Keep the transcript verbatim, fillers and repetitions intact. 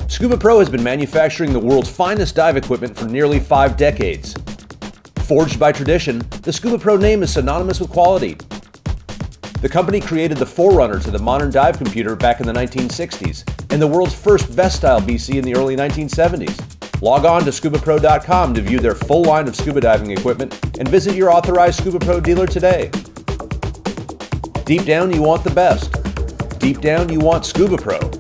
Scubapro has been manufacturing the world's finest dive equipment for nearly five decades. Forged by tradition, the Scubapro name is synonymous with quality. The company created the forerunner to the modern dive computer back in the nineteen sixties and the world's first vest-style B C in the early nineteen seventies. Log on to Scubapro dot com to view their full line of scuba diving equipment and visit your authorized Scubapro dealer today. Deep down, you want the best. Deep down, you want Scubapro.